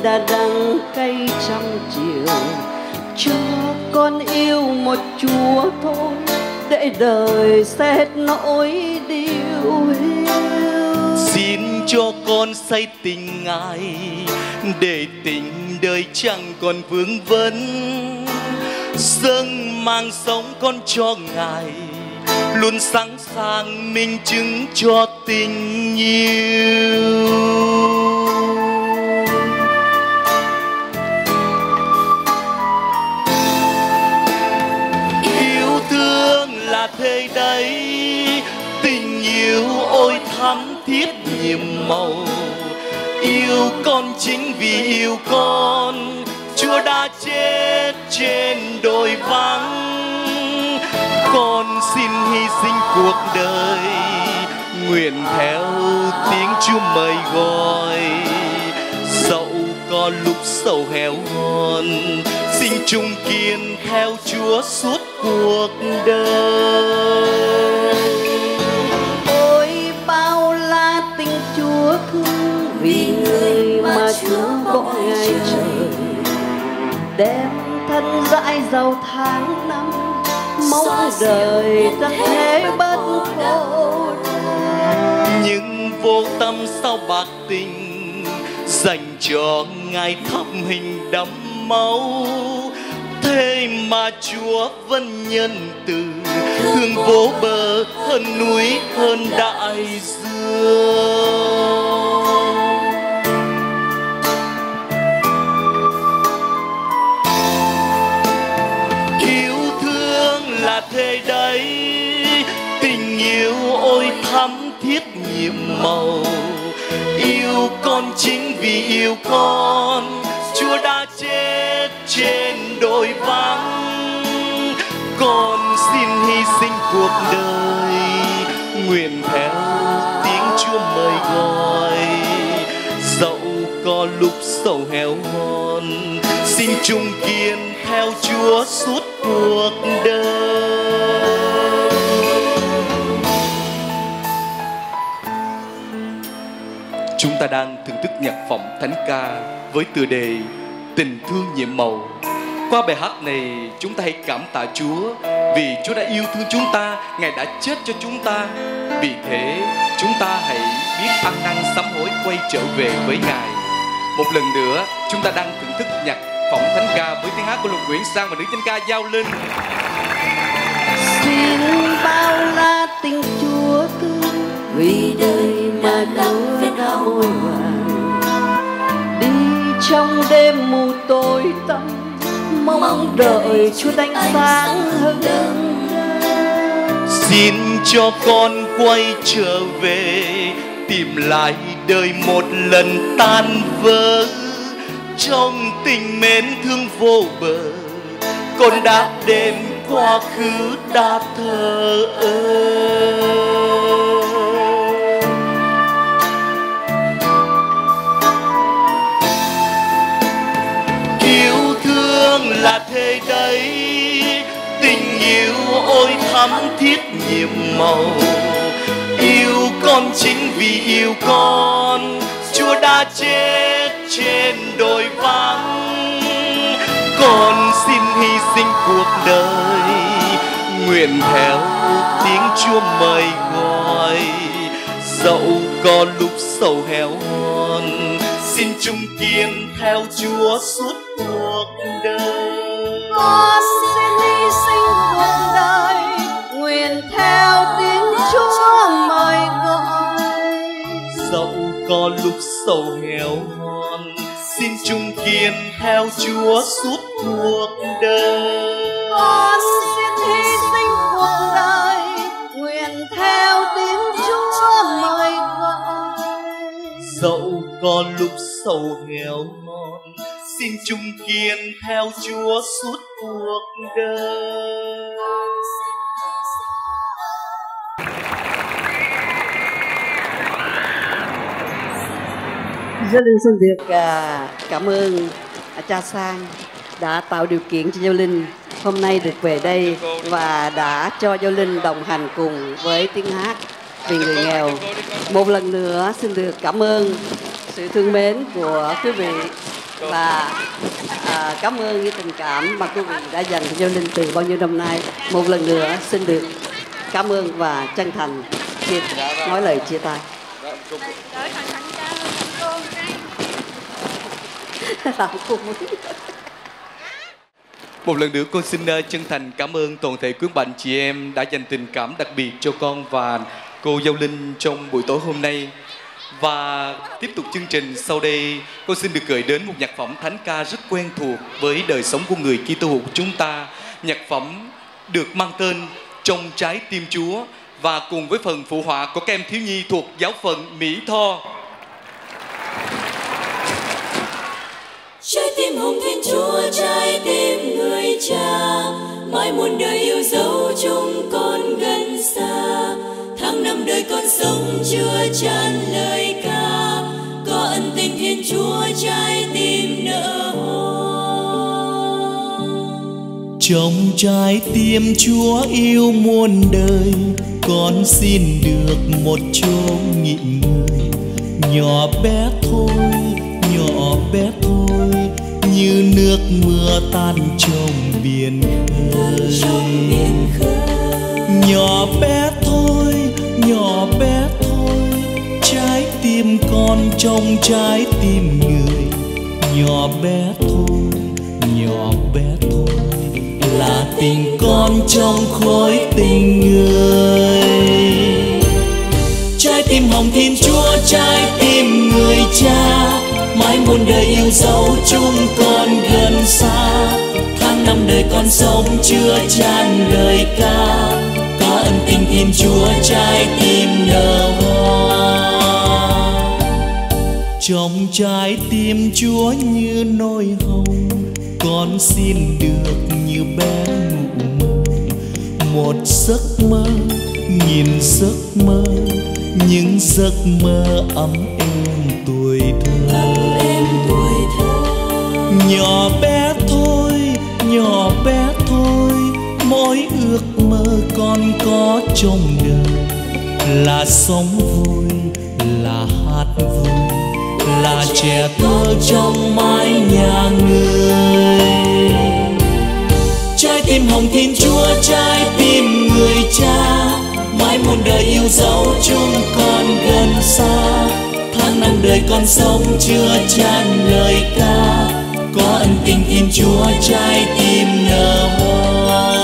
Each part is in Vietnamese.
đã đắng cay trăm chiều, cho con yêu một Chúa thôi, để đời xét nỗi điều hiu. Xin cho con say tình Ngài, để tình đời chẳng còn vương vấn. Dâng mang sống con cho Ngài, luôn sẵn sàng minh chứng cho tình yêu. Yêu thương là thế đấy, tình yêu ôi thắm thiết nhiệm màu. Yêu con chính vì yêu con, Chúa đã chết trên đồi vắng. Con xin hy sinh cuộc đời, nguyện theo tiếng Chúa mời gọi. Dẫu có lúc sầu héo hon, xin chung kiên theo Chúa suốt cuộc đời. Ôi bao la tình Chúa thương, vì người mà Chúa bỏ ngày trời, đem thân dãi giàu tháng năm, mong đời ta thế bất khổ. Nhưng vô tâm sao bạc tình, dành cho Ngài thắp hình đẫm máu. Thế mà Chúa vẫn nhân từ, thương vô bờ hơn núi hơn đại dương. Là thế đấy, tình yêu ôi thắm thiết nhiệm màu. Yêu con chính vì yêu con, Chúa đã chết trên đồi vắng. Con xin hy sinh cuộc đời, nguyện theo tiếng Chúa mời gọi. Dẫu có lúc sầu héo hon, xin chung kiên theo Chúa suốt cuộc đời. Chúng ta đang thưởng thức nhạc phẩm thánh ca với tựa đề Tình thương nhiệm màu. Qua bài hát này chúng ta hãy cảm tạ Chúa, vì Chúa đã yêu thương chúng ta, Ngài đã chết cho chúng ta. Vì thế chúng ta hãy biết ăn năn sám hối, quay trở về với Ngài. Một lần nữa chúng ta đang thưởng thức nhạc phẩm thánh ca với tiếng hát của Lục Nguyễn Sang và nữ chánh ca Giao Linh. Xin bao la tình Chúa thương, vì đời mà Chúa đã bồi hoàn. Đi trong đêm mù tối tăm, mong đợi Chúa đánh sáng hừng đông. Xin cho con quay trở về, tìm lại đời một lần tan vỡ. Trong tình mến thương vô bờ, con đã đêm quá khứ đã thờ ơ. Yêu thương là thế đấy, tình yêu ôi thắm thiết nhiệm màu. Yêu con chính vì yêu con, Chúa đã chết trên đồi vắng. Con xin hy sinh cuộc đời, nguyện theo tiếng Chúa mời gọi. Dẫu có lúc sầu héo hon, xin chung kiên theo Chúa suốt cuộc đời. Con xin hy sinh cuộc đời, nguyện theo tiếng Chúa mời gọi. Dẫu có lúc sầu héo hon, xin chung kiên theo Chúa suốt cuộc đời. Con xin hy sinh cuộc đời, nguyện theo tiếng Chúa mời gọi. Dẫu có lúc sầu héo hon, xin chung kiên theo Chúa suốt cuộc đời. Giao Linh xin được cảm ơn cha Sang đã tạo điều kiện cho Giao Linh hôm nay được về đây và đã cho Giao Linh đồng hành cùng với tiếng hát vì người nghèo. Một lần nữa xin được cảm ơn sự thương mến của quý vị Và cảm ơn những tình cảm mà quý vị đã dành cho Linh từ bao nhiêu năm nay. Một lần nữa xin được cảm ơn và chân thành nói lời chia tay. Một lần nữa con xin chân thành cảm ơn toàn thể quý bạn chị em đã dành tình cảm đặc biệt cho con và cô Giao Linh trong buổi tối hôm nay. Và tiếp tục chương trình sau đây, con xin được gửi đến một nhạc phẩm thánh ca rất quen thuộc với đời sống của người Kitô hữu của chúng ta. Nhạc phẩm được mang tên Trong Trái Tim Chúa và cùng với phần phụ họa của các em thiếu nhi thuộc giáo phận Mỹ Tho. Trái tim hồng Thiên Chúa, trái tim người cha, mãi muôn đời yêu dấu chúng con gần xa. Tháng năm đời con sống chưa chan lời ca, có ân tình Thiên Chúa trái tim nở hoa. Trong trái tim Chúa yêu muôn đời, con xin được một chỗ nghỉ ngơi. Nhỏ bé thôi, nhỏ bé thôi, như nước mưa tan trong biển khơi. Nhỏ bé thôi, nhỏ bé thôi, trái tim con trong trái tim người. Nhỏ bé thôi, nhỏ bé thôi, là tình con trong khối tình người. Trái tim hồng Thiên Chúa, trái tim người cha, mãi muôn đời yêu dấu chúng con gần xa. Tháng năm đời con sống chưa chan lời ca, có ân tình Thiên Chúa trái tim nở hoa. Trong trái tim Chúa như nỗi hồng, con xin được như bé ngủ mơ. Một giấc mơ, nghìn giấc mơ, những giấc mơ ấm êm tuổi thơ. Nhỏ bé thôi, nhỏ bé thôi, mỗi ước mơ con có trong đời là sống vui, là hát vui, là trẻ thơ trong mái nhà người. Trái tim hồng Thiên Chúa, trái tim người cha, mãi muôn đời yêu dấu chúng con gần xa. Tháng năm đời con sống chưa chan lời ca, có ân tình Thiên Chúa trái tim nở hoa.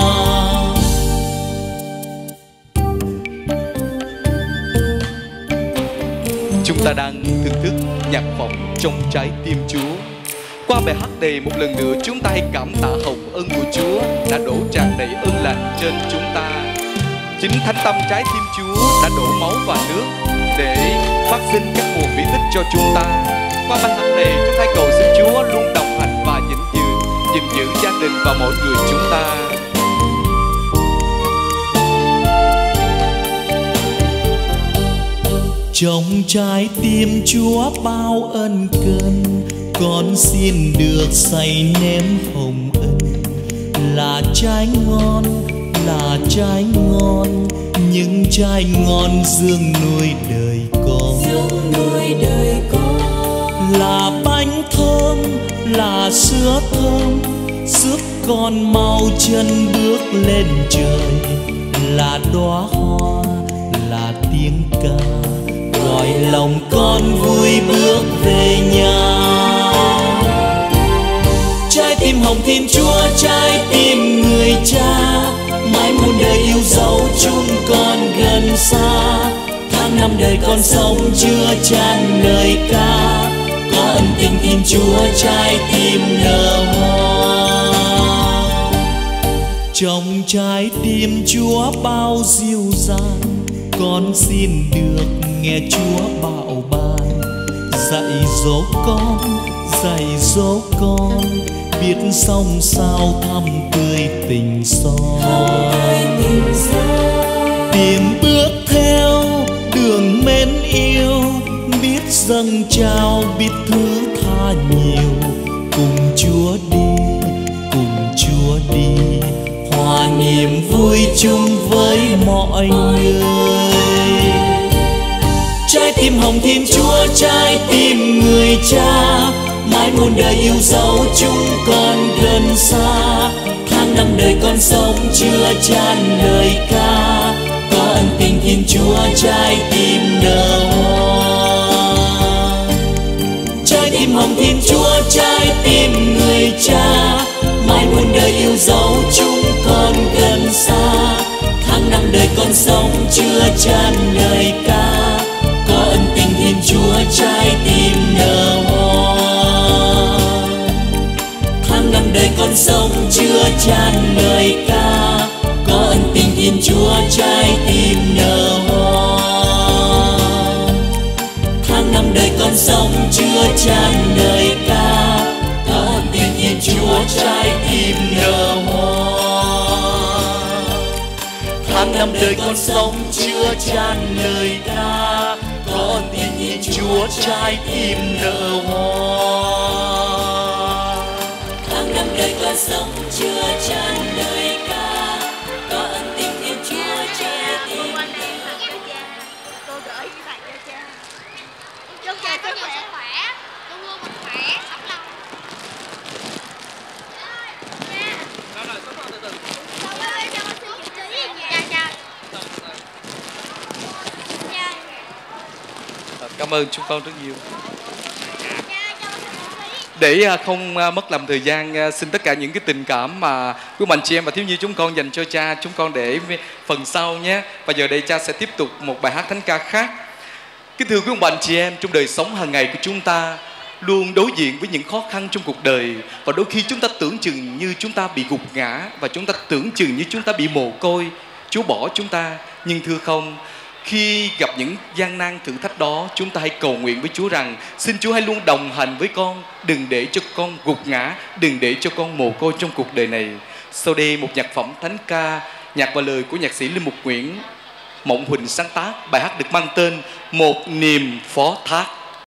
Chúng ta đang thưởng thức nhạc phẩm Trong Trái Tim Chúa. Qua bài hát này một lần nữa chúng ta hãy cảm tạ hồng ân của Chúa đã đổ tràn đầy ơn lành trên chúng ta. Chính thánh tâm trái tim Chúa đã đổ máu và nước để phát sinh các nguồn bí tích cho chúng ta. Qua bài hát này chúng ta cầu xin Chúa luôn đồng hành và gìn giữ gia đình và mọi người chúng ta. Trong trái tim Chúa bao ân cần, con xin được say nếm hồng ân. Là trái ngon, là trái ngon, những trái ngon dưỡng nuôi đời con. Là bánh thơm, là sữa thơm, giúp con mau chân bước lên trời. Là đóa hoa, là tiếng ca, gọi lòng con vui bước về nhà. Trái tim hồng Thiên Chúa, trái tim người cha, mãi muôn đời yêu dấu chúng con gần xa. Tháng năm đời con sống chưa chan lời ca, có ân tình Thiên Chúa trái tim nở hoa. Trong trái tim Chúa bao dịu dàng, con xin được nghe Chúa bảo ban. Dạy dỗ con, dạy dỗ con, biết sống sao thăm tươi tình son. Tìm bước theo đường mến yêu, biết dâng trao, biết thứ tha nhiều. Cùng Chúa đi, cùng Chúa đi, hòa niềm vui chung với mọi người. Trái tim hồng Thiên Chúa, trái tim người cha, mãi muôn đời yêu dấu chúng con gần xa. Tháng năm đời con sống chưa chan lời ca, có ân tình Thiên Chúa trái tim nở hoa. Trái tim hồng Thiên Chúa, trái tim người cha, mãi muôn đời yêu dấu chúng con gần xa. Tháng năm đời con sống chưa chan lời ca, có ân tình Thiên Chúa trái tim nở hoa. Tháng năm đời con sống chưa chan lời ca, có ân tình Thiên Chúa trái tim nở hoa. Tháng năm đời con sống chưa chan lời ca, có ân tình Thiên Chúa trái tim nở hoa. Tháng năm đời con sống chưa chan lời ca, có ân tình Thiên Chúa trái tim nở hoa. Tháng năm đời con sống chưa chan lời ca, có ân tình Thiên Chúa trái tim nở hoa. Cô gửi với bạn cho cha. Chúc cha có nhiều sức khỏe, luôn luôn mạnh khỏe, sống lâu. Cảm ơn chúng con rất nhiều. Để không mất làm thời gian, xin tất cả những cái tình cảm mà quý anh chị em và thiếu nhi chúng con dành cho cha, chúng con để phần sau nhé. Và giờ đây cha sẽ tiếp tục một bài hát thánh ca khác. Kính thưa quý anh chị em, trong đời sống hàng ngày của chúng ta luôn đối diện với những khó khăn trong cuộc đời, và đôi khi chúng ta tưởng chừng như chúng ta bị gục ngã, và chúng ta tưởng chừng như chúng ta bị mồ côi, Chúa bỏ chúng ta. Nhưng thưa không, khi gặp những gian nan thử thách đó, chúng ta hãy cầu nguyện với Chúa rằng xin Chúa hãy luôn đồng hành với con, đừng để cho con gục ngã, đừng để cho con mồ côi trong cuộc đời này. Sau đây một nhạc phẩm thánh ca, nhạc và lời của nhạc sĩ Linh Mục Nguyễn Mộng Huỳnh sáng tác. Bài hát được mang tên Một Niềm Phó Thác.